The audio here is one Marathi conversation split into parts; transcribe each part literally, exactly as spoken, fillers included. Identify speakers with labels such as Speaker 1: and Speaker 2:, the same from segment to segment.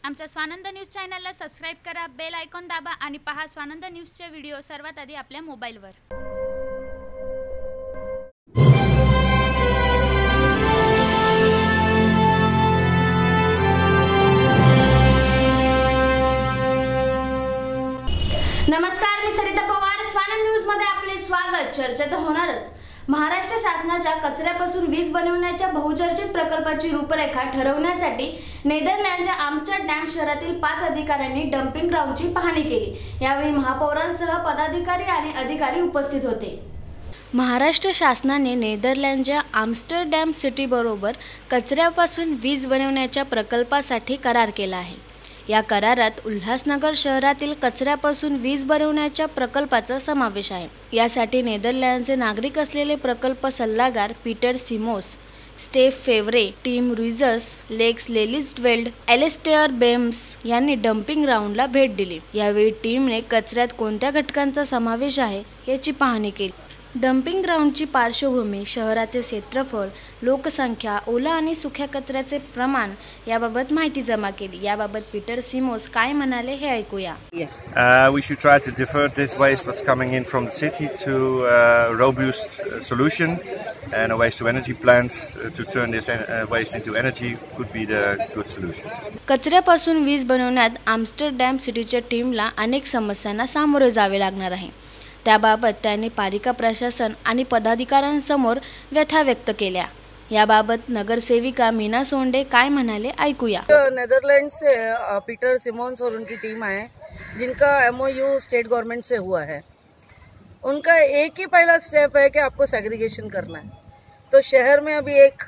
Speaker 1: आमच्या स्वानंद न्यूज चॅनलला सबस्क्राइब करा, बेल आयकॉन दाबा आणि पहा स्वानंद न्यूजचे व्हिडिओ सर्वात आधी आपल्या मोबाईलवर।
Speaker 2: नमस्कार, मी सरिता पवार। स्वानंद न्यूज मध्ये आपले स्वागत। चर्चा तर होणारच। महाराष्ट्र शासनाच्या कचऱ्यापासून वीज बनवण्याच्या बहुचर्चित प्रकल्पाची रूपरेखा ठरवण्यासाठी नेदरलँडच्या आम्स्टरडॅम शहरातील पाच अधिकाऱ्यांनी डम्पिंग ग्राउंडची पाहणी केली। यावेळी महापौरांसह पदाधिकारी आणि अधिकारी उपस्थित होते। महाराष्ट्र शासनाने नेदरलँडच्या आम्स्टरडॅम सिटीबरोबर कचऱ्यापासून वीज बनवण्याच्या प्रकल्पासाठी करार केला आहे। या करारात उल्हासनगर शहरातील कचऱ्यापासून वीज बनवण्याच्या प्रकल्पाचा समावेश आहे। यासाठी नेदरलँडचे नागरिक असलेले प्रकल्प सल्लागार Peter Simos, Steph Favre, Tim Ruijs, Lex Lelieveld, एलेस्टेअर बेम्स यांनी डम्पिंग ग्राउंडला भेट दिली। यावेळी टीमने कचऱ्यात कोणत्या घटकांचा समावेश आहे याची पाहणी केली। डम्पिंग ग्राउंडची पार्श्वभूमी, शहराचे क्षेत्रफळ, लोकसंख्या, ओला आणि सुक्या कचऱ्याचे प्रमाण याबाबत माहिती जमा केली। याबाबत पीटर सिमोस काय म्हणाले हे ऐकूया।
Speaker 3: Uh, we should try to divert this waste what's coming in from the city to a robust solution and a waste to energy plants uh, to turn this uh, waste into energy could be the good solution.
Speaker 2: कचऱ्यापासून वीज बनवण्यात आम्स्टरडॅम सिटीच्या टीमला अनेक समस्यांना सामोरे जावे लागणार आहे। त्याबाबत त्यांनी पालिका प्रशासन आणि पदाधिकाऱ्यांसमोर व्यथा व्यक्त केल्या। याबाबत नगरसेविका मीना सोंडे काय म्हणाले ऐकूया।
Speaker 4: नेदरलैंड से पीटर सिमोन्स और उनकी टीम आए, जिनका एमओयू स्टेट गवर्नमेंट से हुआ है। उनका एक ही पहला स्टेप है कि आपको सेग्रीगेशन करना है। तो शहर में अभी एक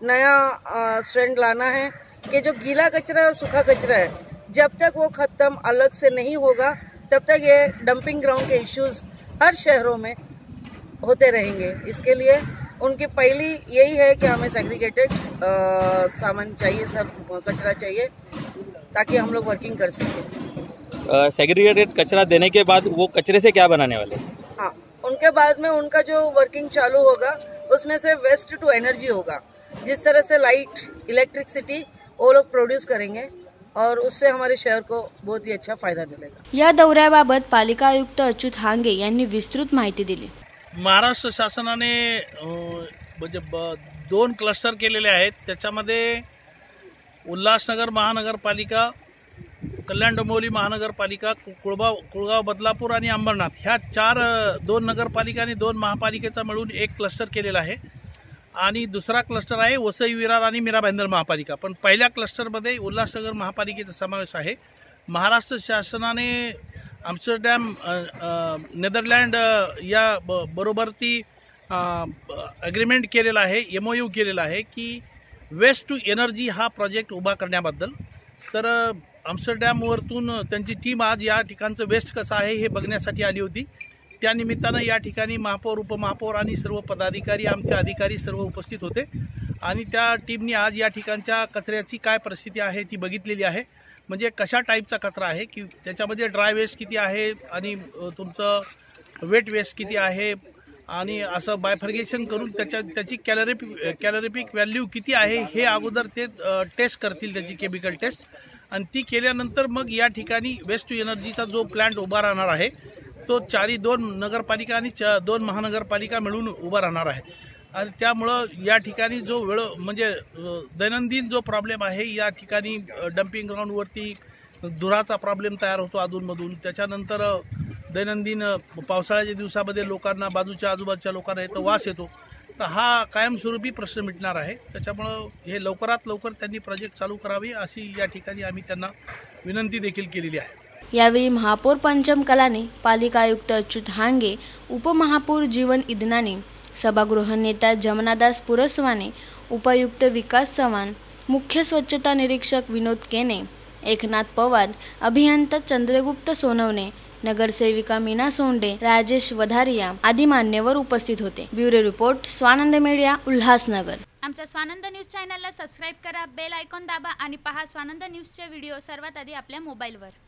Speaker 4: नया स्ट्रेंड लाना है कि जो गीला कचरा और सूखा कचरा है, जब तक वो खत्म अलग से नहीं होगा तब तक ये डंपिंग ग्राउंड के इश्यूज हर शहरों में होते रहेंगे। इसके लिए उनकी पहली यही है कि हमें सेग्रीगेटेड सामान चाहिए, सब कचरा चाहिए ताकि हम लोग वर्किंग कर सकें।
Speaker 5: सेग्रीगेटेड कचरा देने के बाद वो कचरे से क्या बनाने वाले?
Speaker 4: हाँ, उनके बाद में उनका जो वर्किंग चालू होगा उसमें से वेस्ट टू एनर्जी होगा। जिस तरह से लाइट, इलेक्ट्रिसिटी वो लोग प्रोड्यूस करेंगे और उससे हमारे शहर को बहुत ही अच्छा फायदा मिलेगा।
Speaker 2: या दौऱ्याबाबत पालिका आयुक्त अच्युत हांगे यांनी विस्तृत माहिती दिली।
Speaker 6: महाराष्ट्र शासनाने म्हणजे दोन क्लस्टर केलेले आहेत। त्याच्यामध्ये उल्हासनगर महानगरपालिका, कल्याण डोंबिवली महानगरपालिका, कुळगाव कुळगाव बदलापूर आणि अंबरनाथ ह्या चार दोन नगरपालिका आणि दोन महापालिकेचा मिळून एक क्लस्टर केलेला आहे। आणि दुसरा क्लस्टर आहे वसई विरार आणि मीरा भाईंदर महापालिका। पण पहिल्या क्लस्टरमध्ये उल्हासनगर महापालिकेचा समावेश आहे। महाराष्ट्र शासनाने आम्स्टरडॅम नेदरलँड या बरोबर ती अग्रीमेंट केलेला आहे, एमओयू केलेला आहे की वेस्ट टू एनर्जी हा प्रोजेक्ट उभा करण्याबद्दल। तर आम्स्टरडॅमवरतून त्यांची टीम आज या ठिकाणचं वेस्ट कसं आहे हे बघण्यासाठी आली होती। त्या निमित्तानं या ठिकाणी महापौर, उपमहापौर आणि सर्व पदाधिकारी, आमचे अधिकारी सर्व उपस्थित होते आणि त्या टीमने आज या ठिकाणच्या कचऱ्याची काय परिस्थिती आहे ती बघितलेली आहे। म्हणजे कशा टाईपचा कचरा आहे की त्याच्यामध्ये ड्राय वेस्ट किती आहे आणि तुमचं वेट वेस्ट किती आहे आणि असं बायफर्गेशन करून त्याच्या त्याची कॅलरीपिक कॅलरीपिक व्हॅल्यू किती आहे हे अगोदर ते टेस्ट करतील, त्याची केमिकल टेस्ट, आणि ती केल्यानंतर मग या ठिकाणी वेस्ट टू एनर्जीचा जो प्लांट उभा राहणार आहे तो चारी दोन नगरपालिका आणि दोन महानगरपालिका मिळून उभा राहणार आहे। आणि त्यामुळं या ठिकाणी जो वेळ म्हणजे दैनंदिन जो प्रॉब्लेम आहे, या ठिकाणी डम्पिंग ग्राउंडवरती धुराचा प्रॉब्लेम तयार होतो अधूनमधून। त्याच्यानंतर दैनंदिन पावसाळ्याच्या दिवसामध्ये लोकांना, बाजूच्या आजूबाजूच्या लोकांना येतो वास येतो। तर हा कायमस्वरूपी प्रश्न मिटणार आहे। त्याच्यामुळं हे लवकरात लवकर त्यांनी प्रोजेक्ट चालू करावी अशी या ठिकाणी आम्ही त्यांना विनंती देखील केलेली आहे।
Speaker 2: यावेळी महापौर पंचम कलानी, पालिका आयुक्त अच्युत हांगे, उपमहापौर जीवन इदनानी, सभागृह नेता जमनादास पुरसवाने, उपायुक्त विकास चव्हाण, मुख्य स्वच्छता निरीक्षक विनोद केने, एकनाथ पवार, अभियंता चंद्रगुप्त सोनवणे, नगरसेविका मीना सोंडे, राजेश वधारिया आदी मान्यवर उपस्थित होते। Bureau report, Swanand media, Ulhasnagar.
Speaker 1: आमच्या स्वानंद न्यूज चॅनलला सबस्क्राइब करा, बेल आयकॉन दाबा आणि पहा स्वानंद न्यूजचे व्हिडिओ सर्वात आधी आपल्या मोबाईलवर।